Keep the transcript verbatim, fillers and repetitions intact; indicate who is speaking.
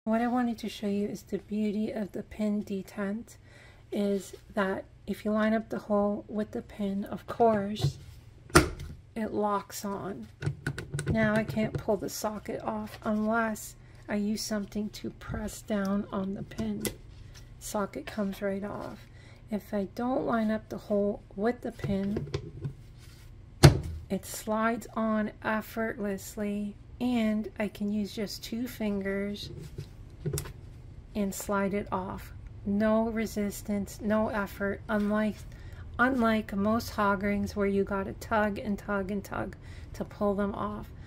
Speaker 1: What I wanted to show you is the beauty of the pin detent is that if you line up the hole with the pin, of course, it locks on. Now I can't pull the socket off unless I use something to press down on the pin. Socket comes right off. If I don't line up the hole with the pin, it slides on effortlessly, and I can use just two fingers and slide it off. No resistance, no effort, unlike unlike most hog rings where you gotta tug and tug and tug to pull them off.